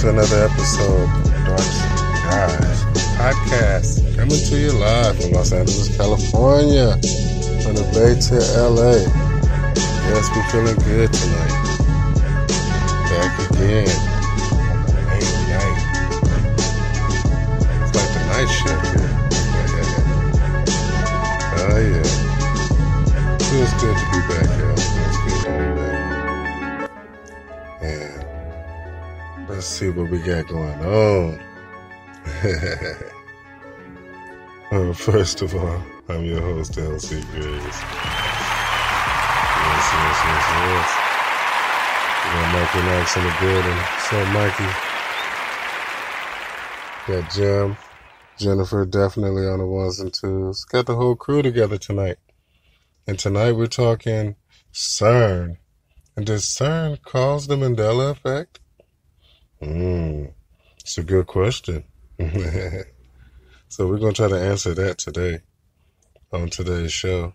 to another episode of Darkskies podcast, coming to you live from Los Angeles, California, from the Bay to LA. Yes, we're feeling good tonight. Back again on the late night. It's like the night shift here. Oh yeah. Feels good to be back, y'all. Feels good to be back. And let's see what we got going on. First of all, I'm your host, LC Graves. Yes. We got Mikey Knox in the building. What's up, Mikey? Got Jim, Jennifer, definitely on the ones and twos. Got the whole crew together tonight. And tonight we're talking CERN. And does CERN cause the Mendela effect? It's a good question. So we're going to try to answer that today on today's show.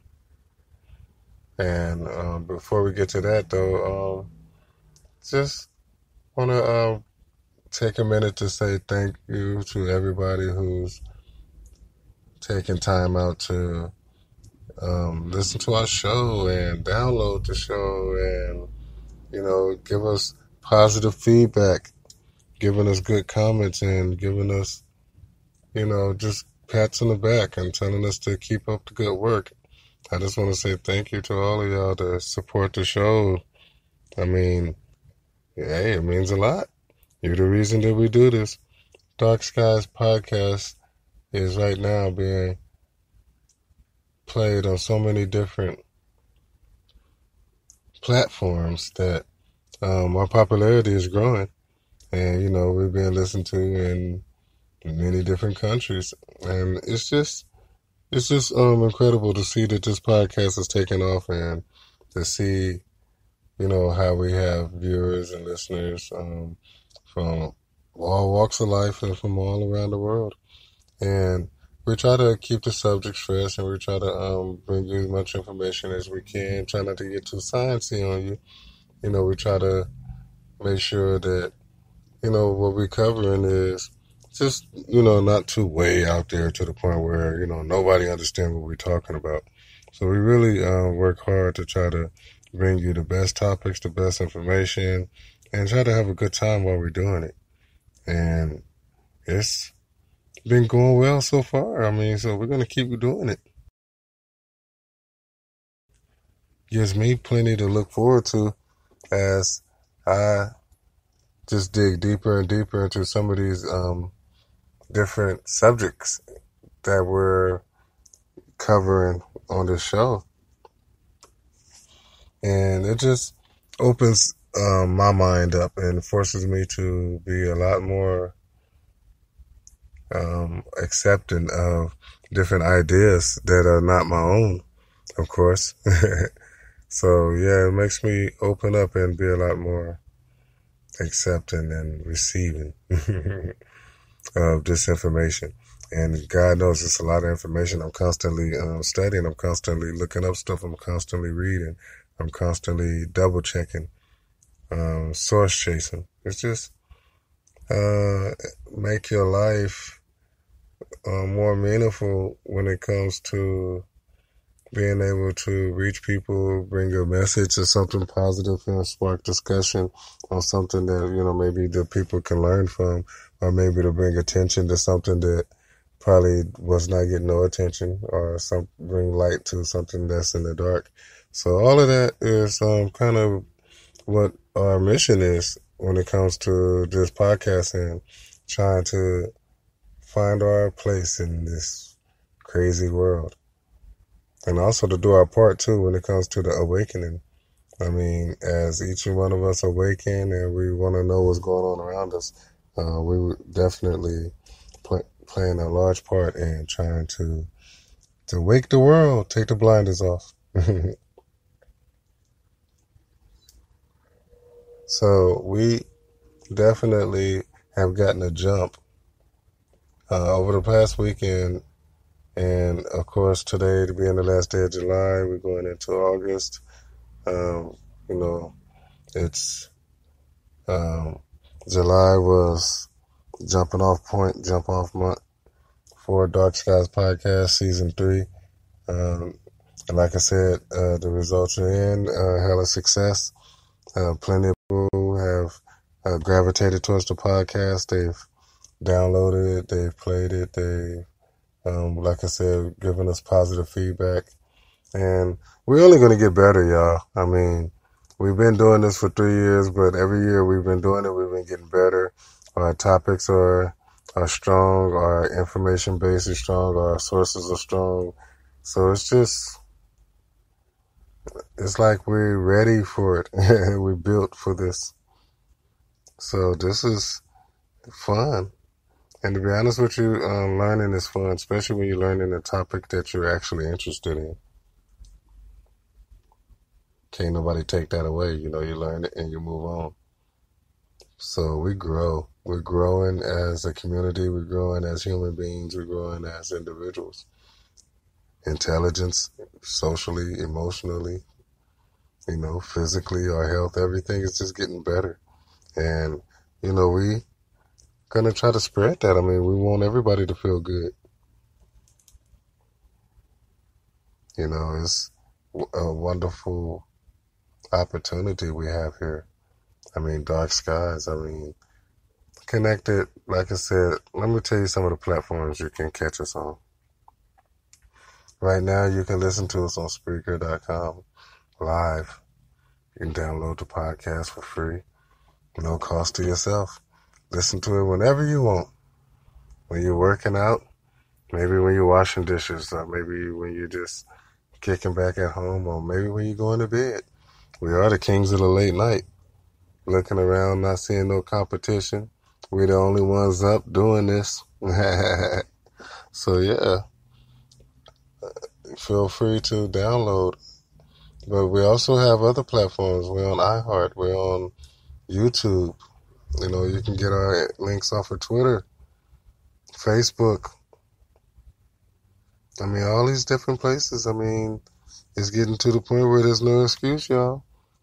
And before we get to that, though, just want to take a minute to say thank you to everybody who's taking time out to listen to our show and download the show and, give us positive feedback, giving us good comments and giving us, just pats on the back and telling us to keep up the good work. I just want to say thank you to all of y'all to support the show. I mean, hey, it means a lot. You're the reason that we do this. Darkskies podcast is right now being played on so many different platforms that our popularity is growing. And, we're being listened to in many different countries. And it's just incredible to see that this podcast is taking off and to see, how we have viewers and listeners from all walks of life and from all around the world. And we try to keep the subjects fresh and we try to bring you as much information as we can, try not to get too sciencey on you. We try to make sure that, what we're covering is just, not too way out there to the point where, nobody understands what we're talking about. So we really work hard to try to bring you the best topics, the best information, and try to have a good time while we're doing it. And it's been going well so far. So we're going to keep doing it. Gives me plenty to look forward to as I just dig deeper and deeper into some of these different subjects that we're covering on this show. And it just opens my mind up and forces me to be a lot more accepting of different ideas that are not my own, of course. So, yeah, it makes me open up and be a lot more accepting and receiving of this information. And God knows it's a lot of information. I'm constantly studying. I'm constantly looking up stuff. I'm constantly reading. I'm constantly double checking, source chasing. It's just make your life more meaningful when it comes to being able to reach people, bring a message or something positive and spark discussion on something that, maybe the people can learn from, or maybe to bring attention to something that probably was not getting no attention, or bring light to something that's in the dark. So all of that is kind of what our mission is when it comes to this podcast and trying to find our place in this crazy world. And also to do our part, too, when it comes to the awakening. As each one of us awaken and we want to know what's going on around us, we would definitely playing a large part in trying to wake the world, take the blinders off. So we definitely have gotten a jump over the past weekend. And, of course, today, to be in the last day of July, we're going into August. It's July was jump off month for Darkskies podcast season 3. And like I said, the results are in, hella success. Plenty of people have gravitated towards the podcast. They've downloaded it, they've played it, like I said, given us positive feedback. And we're only going to get better, y'all. I mean, we've been doing this for 3 years, but every year we've been doing it, we've been getting better. Our topics are strong, our information base is strong, our sources are strong. So it's like we're ready for it. We're built for this. So this is fun. And to be honest with you, learning is fun, especially when you're learning a topic that you're actually interested in. Can't nobody take that away. You learn it and you move on. So we grow. We're growing as a community. We're growing as human beings. We're growing as individuals. Intelligence, socially, emotionally, physically, our health, everything is just getting better. And, we gonna try to spread that. I mean, we want everybody to feel good. It's a wonderful opportunity we have here. I mean, Dark Skies. I mean, connected. Like I said, let me tell you some of the platforms you can catch us on. Right now, you can listen to us on Spreaker.com live. You can download the podcast for free. No cost to yourself. Listen to it whenever you want. When you're working out, maybe when you're washing dishes, or maybe when you're just kicking back at home, or maybe when you're going to bed. We are the kings of the late night. Looking around, not seeing no competition. We're the only ones up doing this. So yeah, feel free to download. But we also have other platforms. We're on iHeart. We're on YouTube. You can get our links off of Twitter, Facebook. I mean, all these different places. I mean, it's getting to the point where there's no excuse, y'all.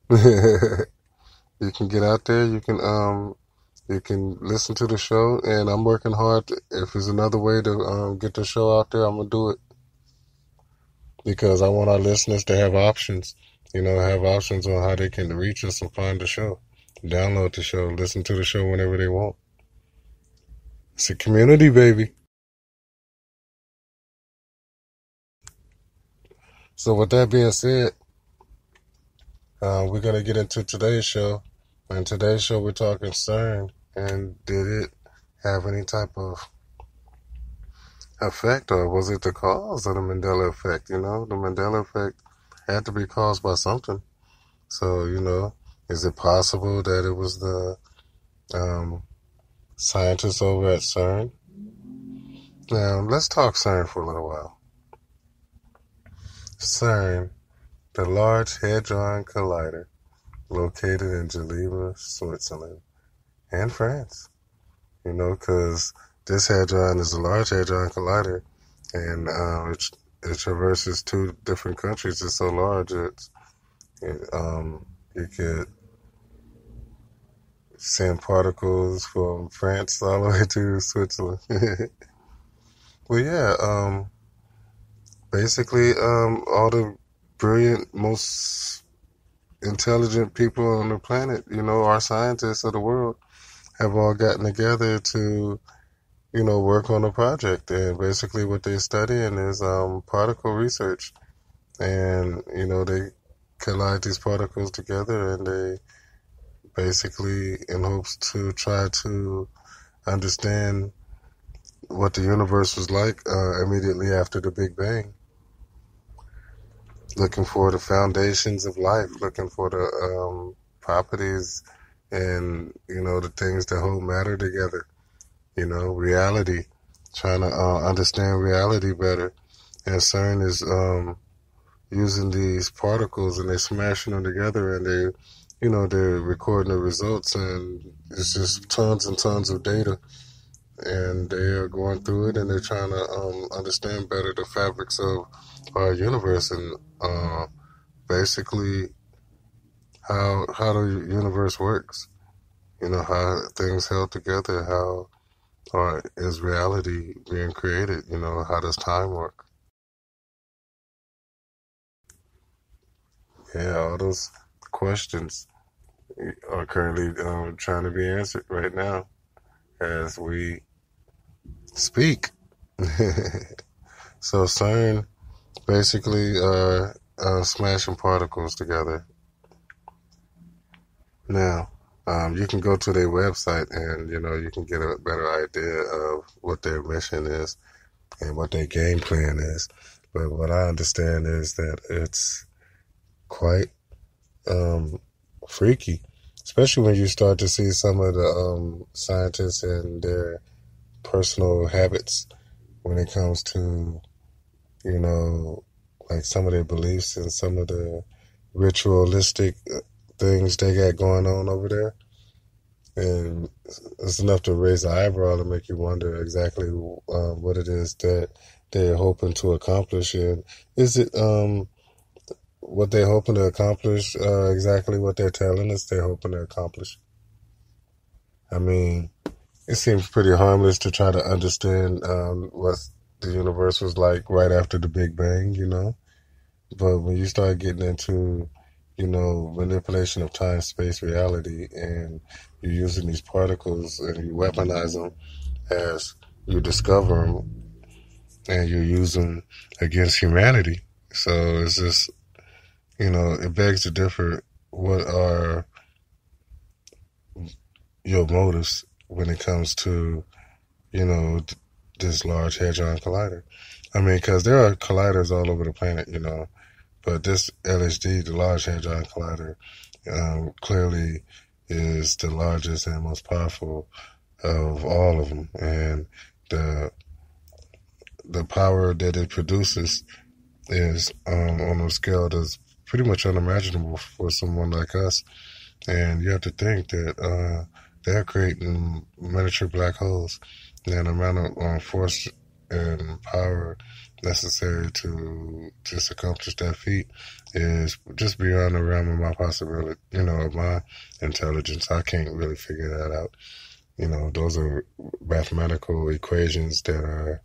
You can get out there. You can listen to the show, and I'm working hard. If there's another way to get the show out there, I'm gonna do it because I want our listeners to have options. Have options on how they can reach us and find the show, download the show, listen to the show whenever they want. It's a community, baby. So with that being said, we're going to get into today's show. And today's show, we're talking CERN. And did it have any type of effect, or was it the cause of the Mendela effect? The Mendela effect had to be caused by something. So, is it possible that it was the scientists over at CERN? Now, let's talk CERN for a little while. CERN, the Large Hadron Collider, located in Geneva, Switzerland, and France. Because this hadron is a Large Hadron Collider, and it traverses 2 different countries. It's so large you could send particles from France all the way to Switzerland. Well, yeah, basically, all the brilliant, most intelligent people on the planet, our scientists of the world, have all gotten together to, work on a project. And basically what they're studying is particle research. And, they collide these particles together, and they basically in hopes to try to understand what the universe was like immediately after the Big Bang. Looking for the foundations of life, looking for the properties and, the things that hold matter together. Reality, trying to understand reality better. And CERN is using these particles, and they're smashing them together, and they're recording the results, and it's just tons and tons of data. And they are going through it, and they're trying to understand better the fabrics of our universe, and basically how the universe works. how things held together, how or is reality being created, how does time work? Yeah, all those questions are currently trying to be answered right now as we speak. So CERN basically are smashing particles together. Now, you can go to their website and you can get a better idea of what their mission is and what their game plan is. But what I understand is that it's quite um, freaky, especially when you start to see some of the scientists and their personal habits when it comes to, you know, like some of their beliefs and some of the ritualistic things they got going on over there. And it's enough to raise an eyebrow and make you wonder exactly what it is that they're hoping to accomplish. And is it what they're hoping to accomplish exactly what they're telling us they're hoping to accomplish? I mean, it seems pretty harmless to try to understand what the universe was like right after the Big Bang. But when you start getting into, manipulation of time, space, reality, and you're using these particles and you weaponize them as you discover them and you use them against humanity. So it's just, it begs to differ. What are your motives when it comes to, this large hadron collider? I mean, because there are colliders all over the planet. But this LHD, the Large Hadron Collider, clearly is the largest and most powerful of all of them, and the the power that it produces is on a scale that's pretty much unimaginable for someone like us. And you have to think that they're creating miniature black holes, and the amount of force and power necessary to just accomplish that feat is just beyond the realm of my possibility, of my intelligence. I can't really figure that out. Those are mathematical equations that are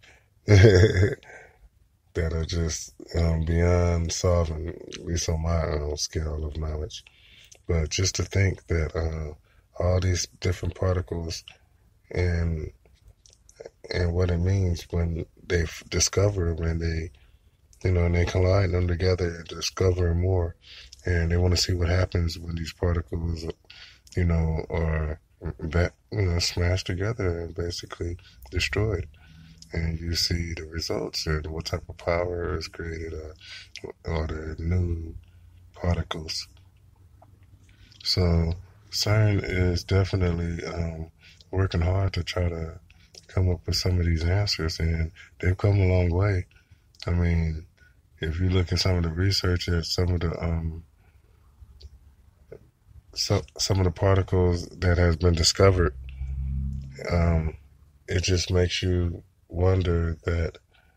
that are just beyond solving, at least on my scale of knowledge. But just to think that all these different particles and what it means when they discover them and and they collide them together and discover more, and they want to see what happens when these particles, are smashed together and basically destroyed, and you see the results and what type of power is created, or the new particles. So CERN is definitely working hard to try to come up with some of these answers, and they've come a long way. I mean, if you look at some of the research at some of the some of the particles that has been discovered, um, it just makes you wonder that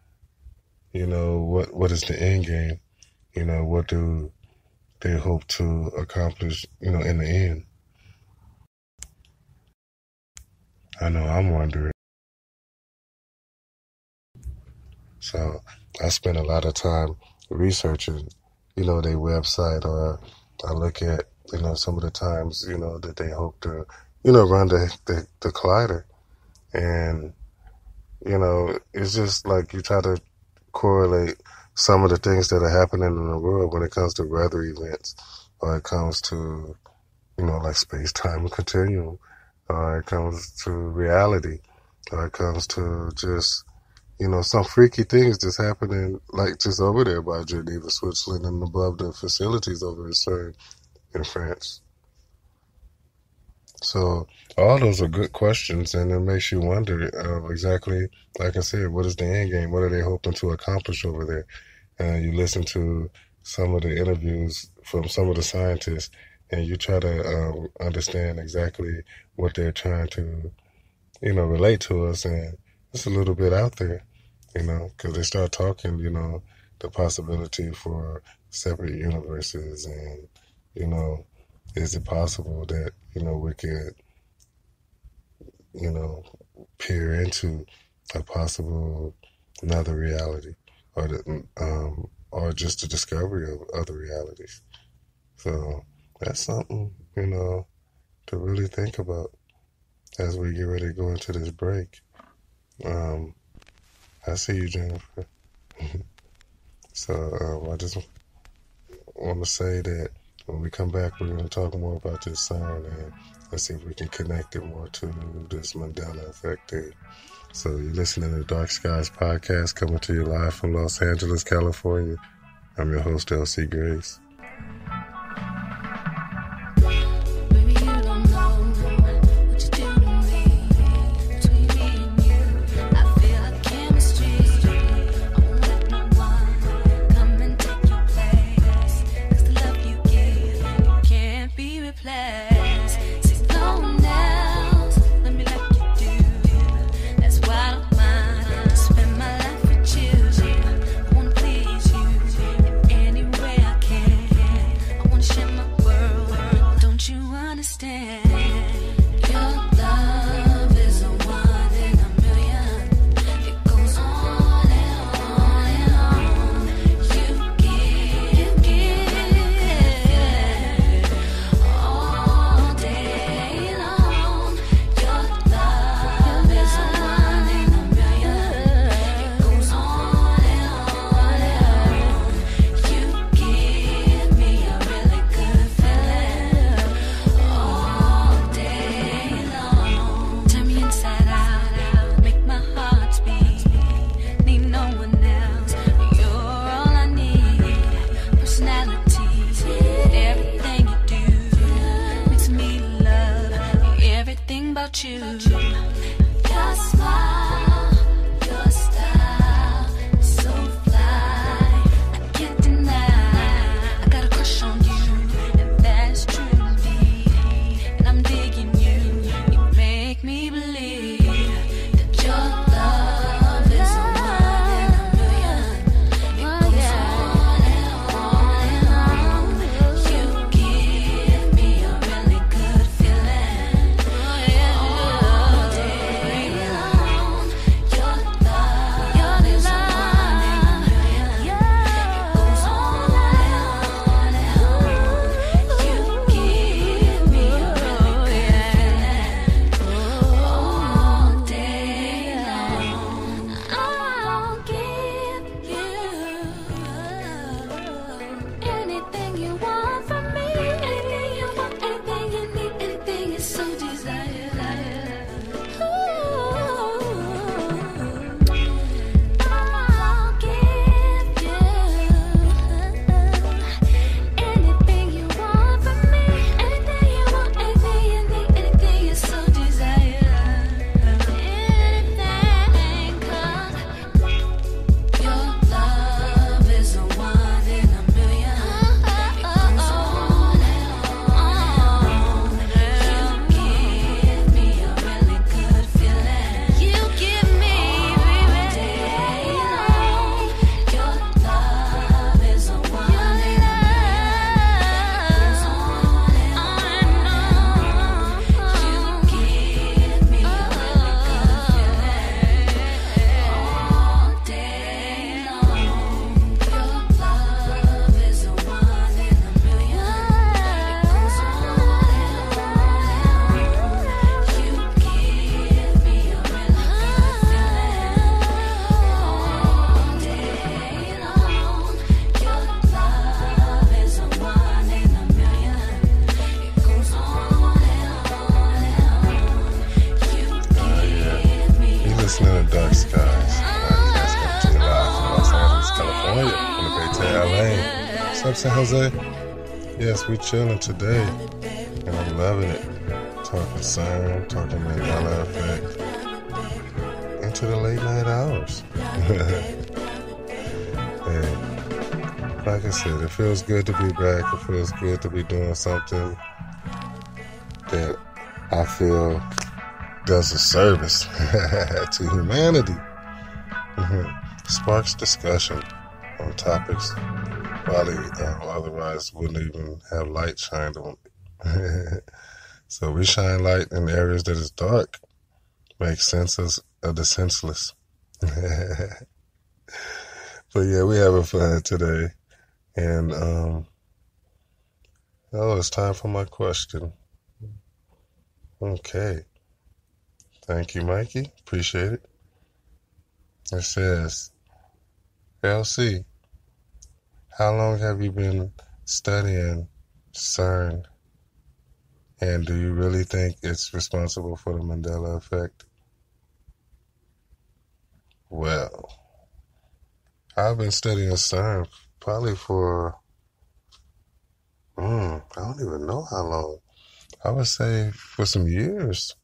what is the end game? What do they hope to accomplish? In the end, I know I'm wondering. So I spend a lot of time researching, their website, or I look at, some of the times, that they hope to, run the collider. And, it's just like you try to correlate some of the things that are happening in the world when it comes to weather events, or it comes to, like space-time continuum, or it comes to reality, or it comes to just some freaky things just happening, like just over there by Geneva, Switzerland, and above the facilities over in CERN in France. So all those are good questions, and it makes you wonder exactly, like I said, what is the end game? What are they hoping to accomplish over there? And you listen to some of the interviews from some of the scientists, and you try to understand exactly what they're trying to, relate to us, and it's a little bit out there. Because they start talking, the possibility for separate universes, and, is it possible that, we could peer into a possible another reality, or just the discovery of other realities. So that's something, to really think about as we get ready to go into this break. I see you, Jennifer. So I just want to say that when we come back, we're going to talk more about this CERN and let's see if we can connect it more to this Mendela effect thing. So you're listening to Darkskies podcast, coming to you live from Los Angeles, California. I'm your host, LC Grace. listening to Darkskies. Podcast coming to you live from Los Angeles, California, on the way to LA. What's up, San Jose? Yes, we chilling today, and I'm loving it. Talking CERN, talking Mendela effect, into the late night hours. And like I said, it feels good to be back. It feels good to be doing something that I feel does a service to humanity. Sparks discussion on topics probably otherwise wouldn't even have light shined on it. So we shine light in areas that is dark, make sense of the senseless. But yeah, we having fun today. And oh, it's time for my question. Okay. Thank you, Mikey. Appreciate it. It says, LC, how long have you been studying CERN? And do you really think it's responsible for the Mandela effect? Well, I've been studying CERN probably for, I don't even know how long. I would say for some years.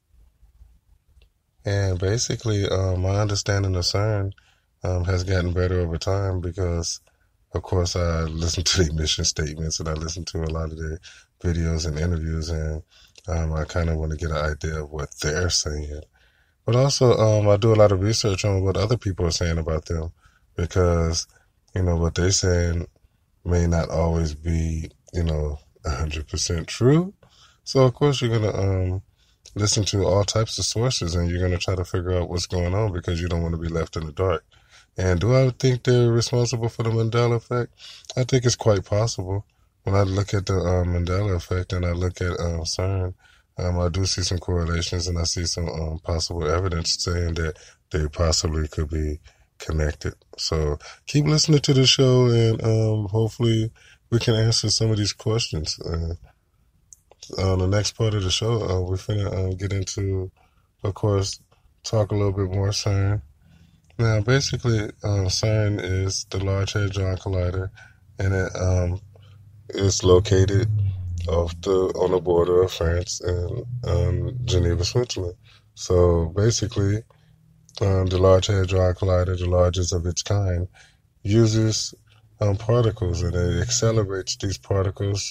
And basically, my understanding of CERN has gotten better over time because, of course, I listen to the mission statements and I listen to a lot of their videos and interviews, and I kind of want to get an idea of what they're saying. But also, I do a lot of research on what other people are saying about them because, what they're saying may not always be, 100% true. So, of course, you're going to listen to all types of sources and you're going to try to figure out what's going on because you don't want to be left in the dark. And do I think they're responsible for the Mandela effect? I think it's quite possible. When I look at the Mandela effect and I look at CERN, I do see some correlations and I see some possible evidence saying that they possibly could be connected. So keep listening to the show and hopefully we can answer some of these questions. On the next part of the show, we're finna get into, of course, talk a little bit more CERN. Now, basically, CERN is the Large Hadron Collider, and it is located on the border of France and Geneva, Switzerland. So basically, the Large Hadron Collider, the largest of its kind, uses particles, and it accelerates these particles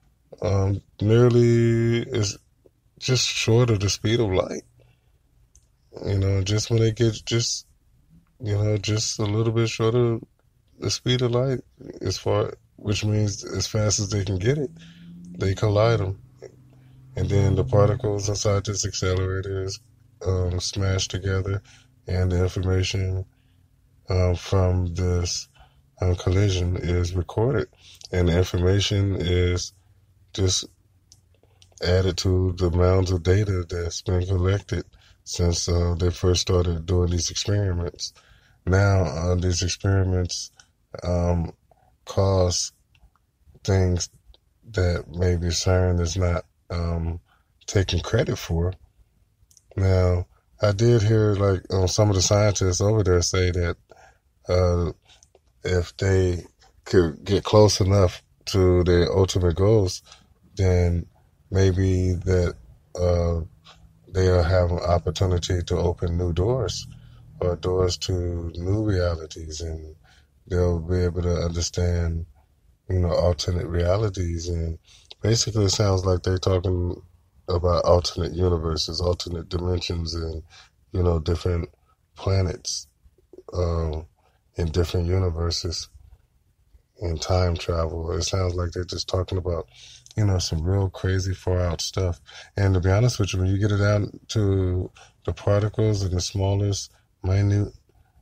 nearly is just short of the speed of light. Just when they get just a little bit short of the speed of light, which means as fast as they can get it, they collide them. And then the particles inside this accelerator is smashed together, and the information from this collision is recorded. And the information is just added to the mounds of data that's been collected since they first started doing these experiments. Now, these experiments cause things that maybe CERN is not taking credit for. Now, I did hear some of the scientists over there say that if they could get close enough to their ultimate goals, then maybe that they'll have an opportunity to open new doors or doors to new realities, and they'll be able to understand, alternate realities. And basically, it sounds like they're talking about alternate universes, alternate dimensions, and, different planets in different universes and time travel. It sounds like they're just talking about, some real crazy far out stuff. And to be honest with you, when you get it down to the particles and the smallest, minute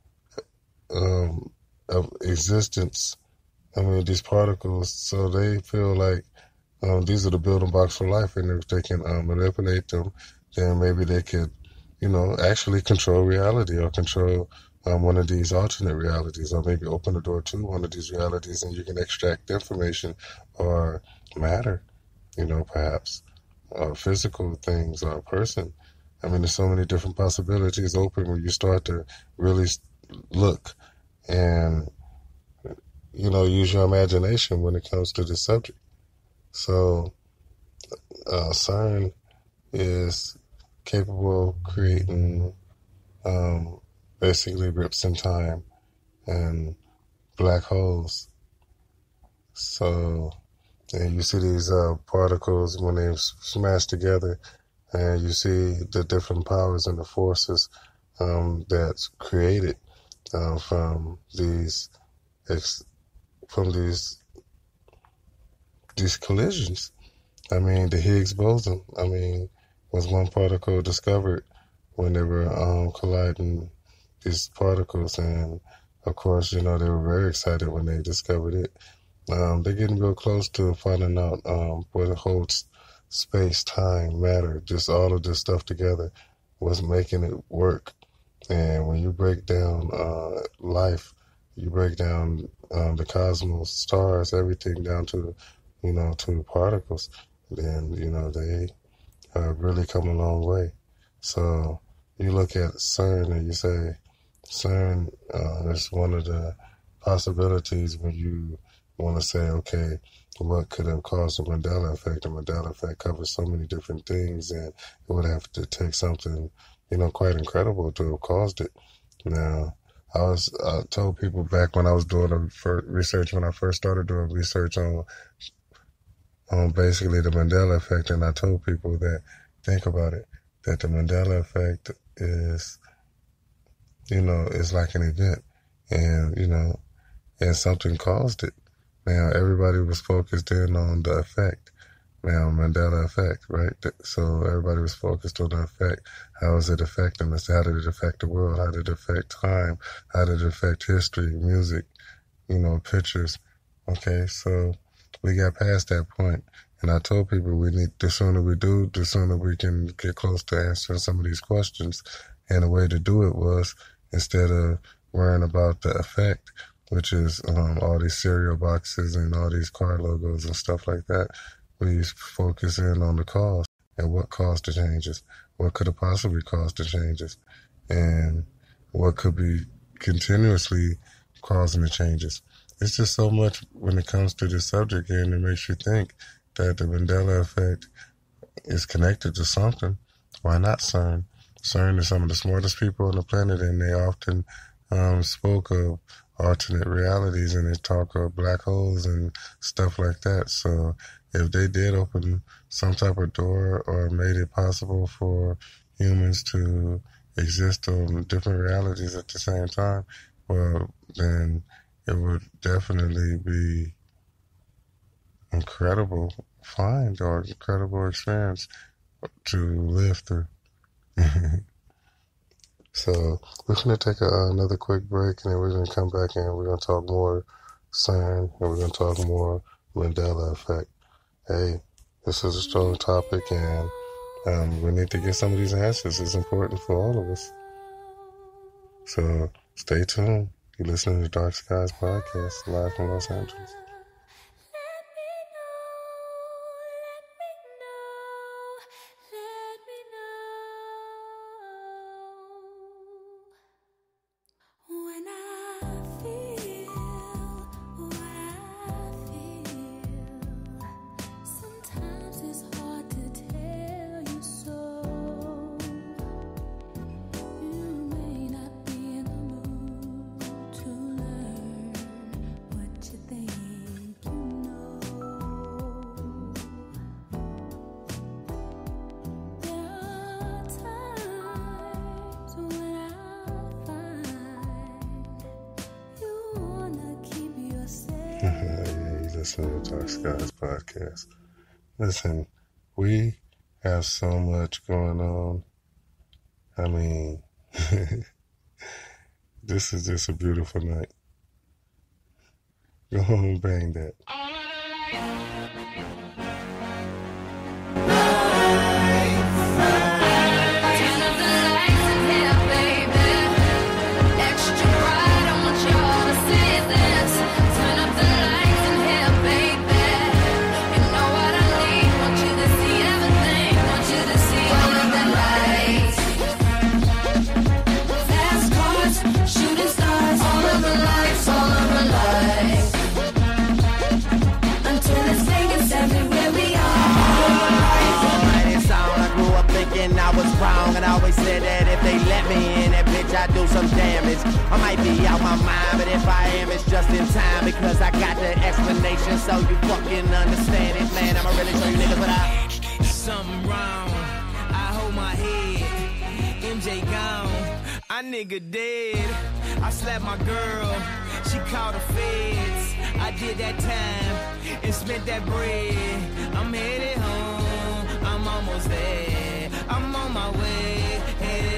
of existence, these particles, so they feel like these are the building blocks for life, and if they can manipulate them, then maybe they could, actually control reality or control one of these alternate realities, or maybe open the door to one of these realities, and you can extract information or matter, perhaps, or physical things or a person. There's so many different possibilities open when you start to really look and, use your imagination when it comes to this subject. So, CERN is capable of creating basically rips in time and black holes. So, and you see these particles when they smash together, and you see the different powers and the forces that's created from these collisions. The Higgs boson, was one particle discovered when they were colliding these particles. And of course, you know, they were very excited when they discovered it. They're getting real close to finding out what holds space, time, matter, just all of this stuff together, what's making it work. And when you break down life, you break down the cosmos, stars, everything down to, you know, to particles, then, you know, they really come a long way. So you look at CERN and you say, CERN is one of the possibilities when you want to say, okay, what could have caused the Mendela effect? The Mendela effect covers so many different things, and it would have to take something, you know, quite incredible to have caused it. Now, I told people back when I was doing research, when I first started doing research on basically the Mendela effect, and I told people that, think about it, that the Mendela effect is, you know, it's like an event, and, you know, and something caused it. Now, everybody was focused in on the effect. Now, Mandela effect, right? So everybody was focused on the effect. How is it affecting us? How did it affect the world? How did it affect time? How did it affect history, music, you know, pictures? Okay, so we got past that point. And I told people the sooner we do, the sooner we can get close to answering some of these questions. And the way to do it was, instead of worrying about the effect, which is all these cereal boxes and all these car logos and stuff like that, we focus in on the cause and what caused the changes, what could have possibly caused the changes, and what could be continuously causing the changes. It's just so much when it comes to this subject, and it makes you think that the Mandela effect is connected to something. Why not CERN? CERN is some of the smartest people on the planet, and they often spoke of alternate realities, and they talk of black holes and stuff like that. So if they did open some type of door or made it possible for humans to exist on different realities at the same time, well, then it would definitely be incredible find or incredible experience to live through. So we're going to take another quick break, and then we're going to come back and we're going to talk more CERN, and we're going to talk more Mendela effect. Hey, this is a strong topic, and we need to get some of these answers. It's important for all of us. So stay tuned. You're listening to Darkskies podcast, live from Los Angeles. Listening to Darkskies podcast. Listen, we have so much going on. I mean, this is just a beautiful night. Go home, bang that. I was wrong, and I always said that if they let me in, that bitch, I do some damage. I might be out my mind, but if I am, it's just in time, because I got the explanation, so you fucking understand it, man. I'ma really show you niggas what something wrong, I hold my head, MJ gone, I nigga dead, I slapped my girl, she called the feds, I did that time, and spent that bread, I'm headed home, I'm almost there, I'm on my way, headed up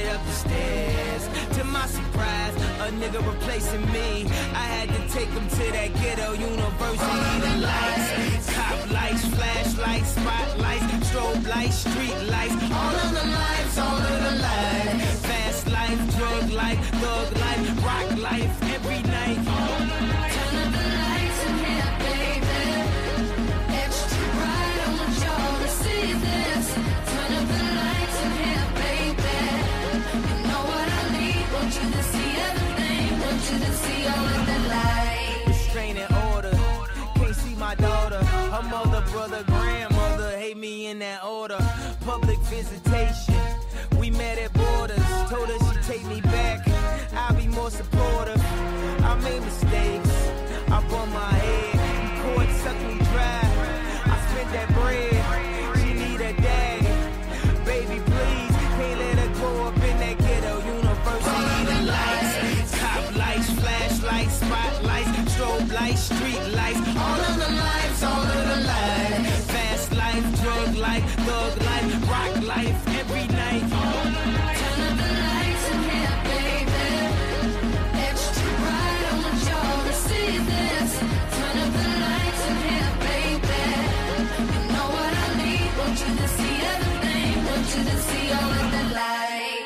upstairs. To my surprise, a nigga replacing me. I had to take him to that ghetto university. The lights, cop lights, flashlights, spotlights, strobe lights, street lights. All of the lights, all of the lights. Fast life, drug life, thug life, rock life, every night. Turn up the lights in here, baby. Extra bright, I want y'all to see this. Turn up the lights in here, baby. You know what I need, want you to see everything. Want you to see all of the lights. Restraining order, can't see my daughter. Her mother, brother, grandmother hate me in that order. Public visitation, we met at borders. Told her she'd take me back, I'll be more supportive. I made mistakes, I bumped my head. Court sucked me dry, I spent that bread. She need a daddy, baby please. Can't let her grow up in that ghetto university. The lights, top lights, flashlights, spotlights, strobe lights, street lights. All of the lights, all of the lights. Fast life, drug life, thug life, rock life, every night. Turn up the lights in here, baby. Extra bright, I want y'all to see this. Turn up the lights in here, baby. You know what I need, want you to see everything. Want you to see all of the lights.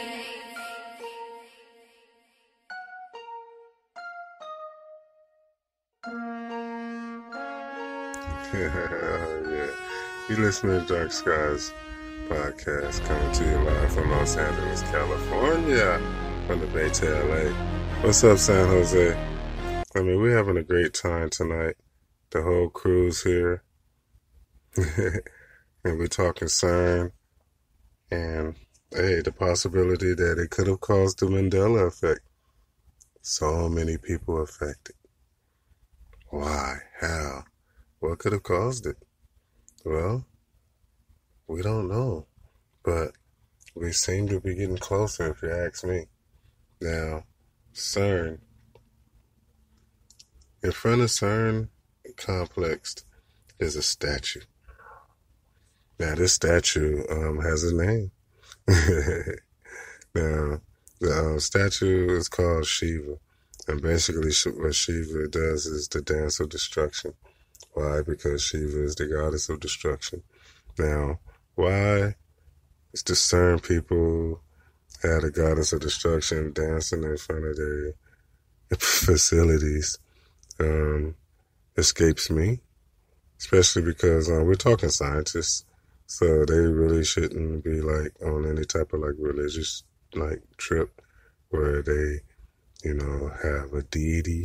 Yeah. You listening to Darkskies podcast coming to you live from Los Angeles, California, from the Bay to LA. What's up, San Jose? I mean, we're having a great time tonight. The whole crew's here. And we're talking CERN. And, hey, the possibility that it could have caused the Mendela effect. So many people affected. Why? How? What could have caused it? Well, we don't know. But we seem to be getting closer, if you ask me. Now, CERN. In front of CERN complex is a statue. Now, this statue has a name. Now, the statue is called Shiva. And basically what Shiva does is the dance of destruction. Why? Because Shiva is the goddess of destruction. Now, why is the CERN people had a goddess of destruction dancing in front of their facilities? Escapes me. Especially because we're talking scientists. So they really shouldn't be like on any type of like religious like trip where they, you know, have a deity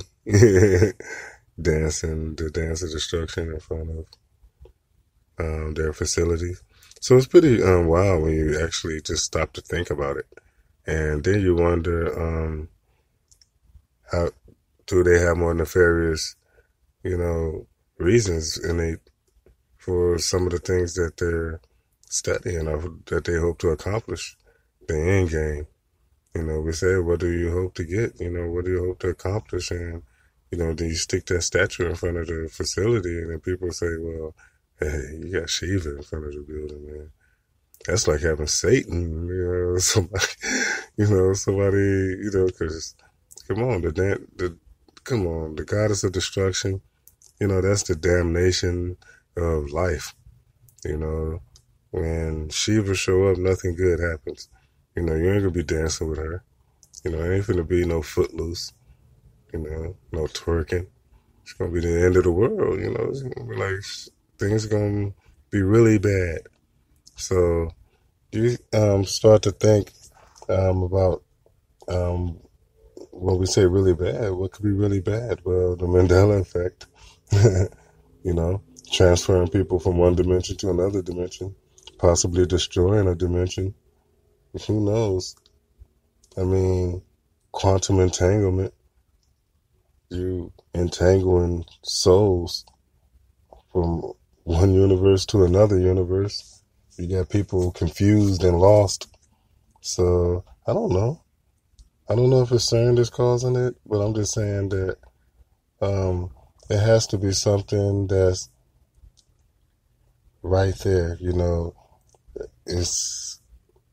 dancing the dance of destruction in front of their facilities. So it's pretty wild when you actually just stop to think about it. And then you wonder how do they have more nefarious, you know, reasons for some of the things that they're studying or that they hope to accomplish, the end game. You know, we say, what do you hope to get? You know, what do you hope to accomplish? And, you know, then you stick that statue in front of the facility and then people say, well, hey, you got Shiva in front of the building, man. That's like having Satan, you know, somebody, you know, because, come on, the goddess of destruction, you know, that's the damnation of life. You know, when Shiva show up, nothing good happens. You know, you ain't gonna be dancing with her. You know, it ain't gonna be no footloose. You know, no twerking. It's gonna be the end of the world. You know, it's gonna be like things are gonna be really bad. So you start to think about when we say really bad, what could be really bad? Well, the Mendela effect. You know, transferring people from one dimension to another dimension, possibly destroying a dimension. Who knows? I mean, quantum entanglement. You entangling souls from one universe to another universe. You got people confused and lost. So, I don't know. I don't know if it's CERN that's causing it, but I'm just saying that it has to be something that's right there. You know, it's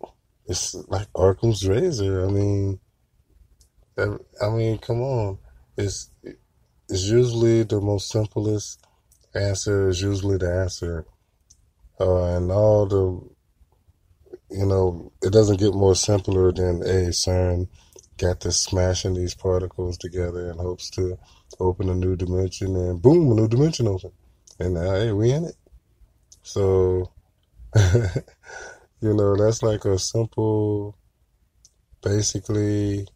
it's like Arkham's razor. I mean, come on. It's it's usually the most simplest answer is usually the answer, and all the it doesn't get more simpler than CERN got to smashing these particles together in hopes to open a new dimension, and boom, a new dimension open, and now hey, we in it. So that's like a simple, basically,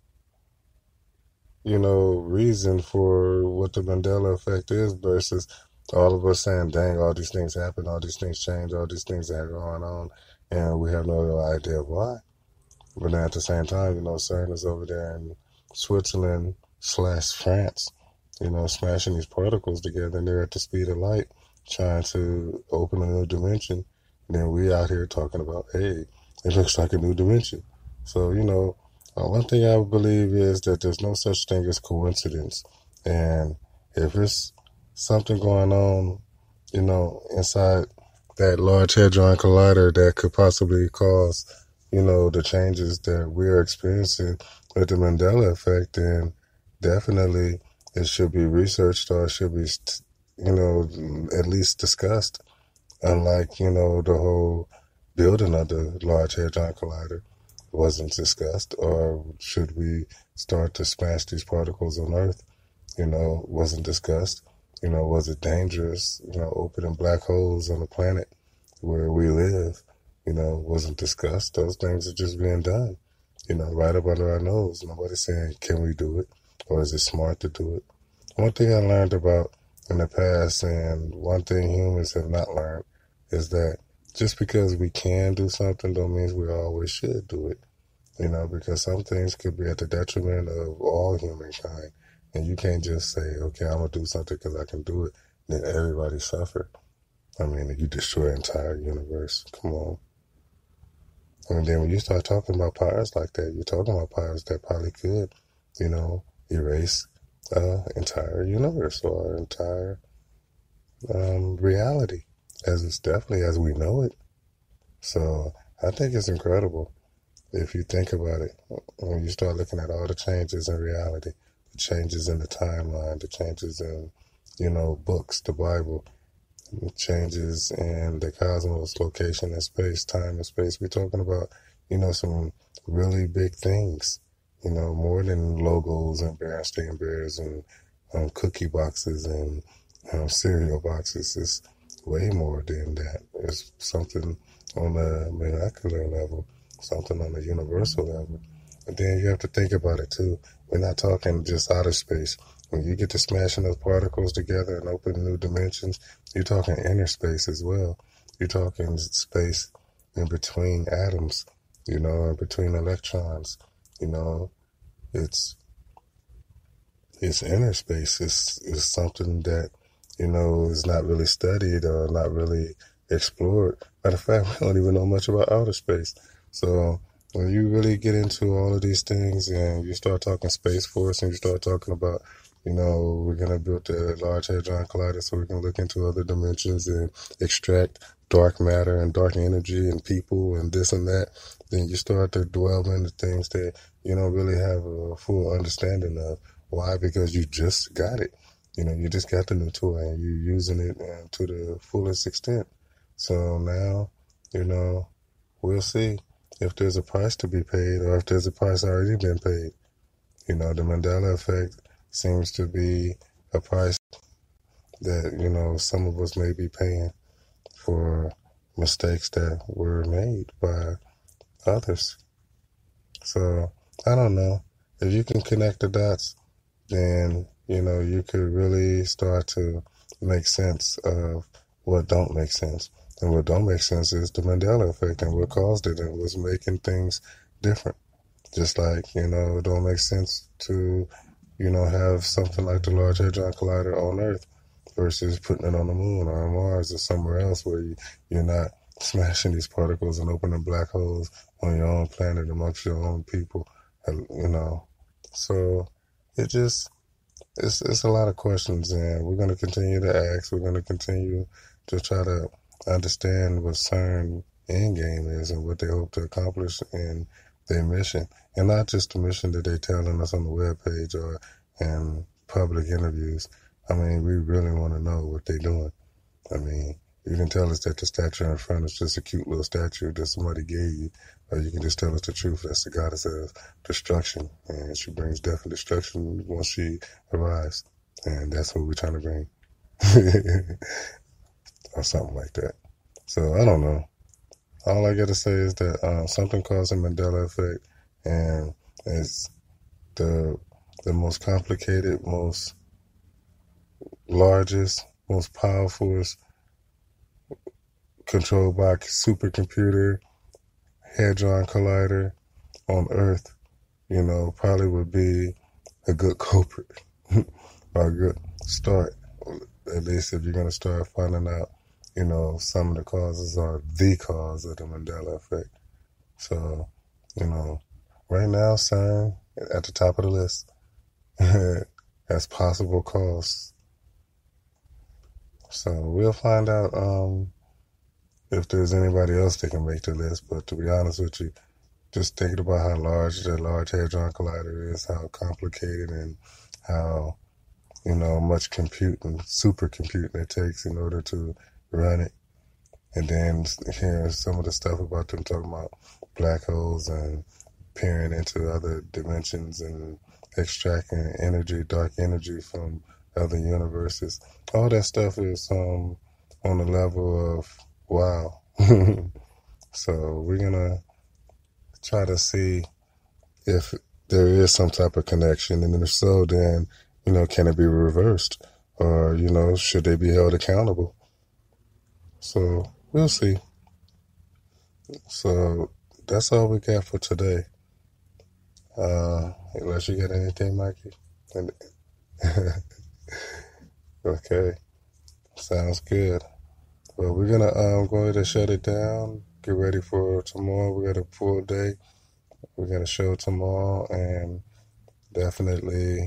reason for what the Mandela effect is versus all of us saying, dang, all these things happen, all these things change, all these things that are going on, and we have no real idea why. But then at the same time, CERN is over there in Switzerland slash France, smashing these particles together, and they're at the speed of light, trying to open a new dimension. And then we out here talking about, hey, it looks like a new dimension. So, one thing I believe is that there's no such thing as coincidence. And if it's something going on, inside that Large Hadron Collider that could possibly cause, the changes that we're experiencing with the Mandela effect, then definitely it should be researched or it should be, at least discussed. Unlike, the whole building of the Large Hadron Collider wasn't discussed, or should we start to smash these particles on Earth, wasn't discussed. Was it dangerous, opening black holes on the planet where we live, wasn't discussed. Those things are just being done, right up under our nose. Nobody's saying, can we do it? Or is it smart to do it? One thing I learned about in the past, and one thing humans have not learned, is that just because we can do something don't mean we always should do it. Because some things could be at the detriment of all humankind. And you can't just say, okay, I'm going to do something because I can do it. Then everybody suffer. I mean, you destroy the entire universe. Come on. And then when you start talking about powers like that, you're talking about powers that probably could, erase entire universe or entire reality, as it's definitely as we know it. So I think it's incredible if you think about it. When you start looking at all the changes in reality, the changes in the timeline, the changes in, books, the Bible, the changes in the cosmos, location and space, time and space. We're talking about, some really big things, more than logos and Berenstain Bears and cookie boxes and cereal boxes. It's way more than that. It's something on a molecular level, something on a universal level. And then you have to think about it too. We're not talking just outer space. When you get to smashing those particles together and open new dimensions, you're talking inner space as well. You're talking space in between atoms, in between electrons. It's inner space. It's something that, is not really studied or not really explored. Matter of fact, we don't even know much about outer space. So when you really get into all of these things and you start talking Space Force and you start talking about, we're going to build the Large Hadron Collider so we can look into other dimensions and extract dark matter and dark energy and people and this and that, then you start to dwell into things that you don't really have a full understanding of. Why? Because you just got it. You just got the new toy and you're using it to the fullest extent. So now, we'll see if there's a price to be paid or if there's a price already been paid. The Mandela effect seems to be a price that, some of us may be paying for mistakes that were made by others. So, I don't know. If you can connect the dots, then, you could really start to make sense of what don't make sense. And what don't make sense is the Mandela effect and what caused it and what's making things different. Just like, it don't make sense to, have something like the Large Hadron Collider on Earth versus putting it on the moon or on Mars or somewhere else where you're not smashing these particles and opening black holes on your own planet amongst your own people, So it's a lot of questions, and we're going to continue to ask. We're going to continue to try to understand what CERN end game is and what they hope to accomplish in their mission. And not just the mission that they're telling us on the webpage or in public interviews. I mean, we really want to know what they're doing. I mean, you can tell us that the statue in front is just a cute little statue that somebody gave you, or you can just tell us the truth. That's the goddess of destruction, and she brings death and destruction once she arrives, and that's what we're trying to bring, or something like that. So I don't know. All I gotta say is that something caused the Mendela effect, and it's the most complicated, most largest, most powerful, controlled by a supercomputer, hadron collider on Earth, probably would be a good culprit or a good start. At least if you're going to start finding out, some of the causes are the cause of the Mandela effect. So, right now, CERN at the top of the list as possible cause. So we'll find out if there's anybody else that can make the list. But to be honest with you, just thinking about how large that Large Hadron Collider is, how complicated and how, much computing, supercomputing it takes in order to run it. And then hearing some of the stuff about them talking about black holes and peering into other dimensions and extracting energy, dark energy from other universes. All that stuff is on the level of wow. So we're going to try to see if there is some type of connection. And if so, then, can it be reversed? Or, should they be held accountable? So we'll see. So that's all we got for today. Unless you got anything, Mikey? Okay. Sounds good. Well, we're going to go ahead and shut it down. Get ready for tomorrow. We got a full day. We got a show tomorrow, and definitely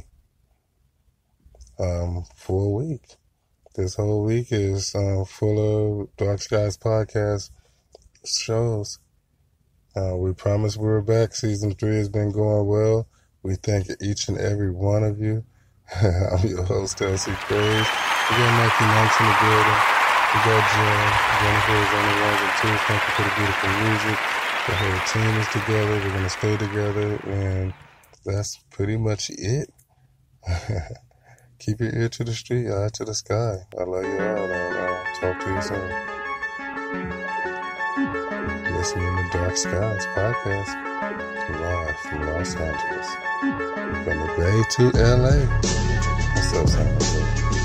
for a week. This whole week is full of Darkskies podcast shows. We promised we were back. Season 3 has been going well. We thank each and every one of you. I'm your host, LC Praise. We got Mikey Knights in the building. We got Jen. Jennifer is on the ones and twos. Thank you for the beautiful music. The whole team is together. We're going to stay together. And that's pretty much it. Keep your ear to the street, eye to the sky. I love you all, and I'll talk to you soon. Listening to Dark Skies podcast, live from Los Angeles. From the Bay to LA. What's up, San Jose?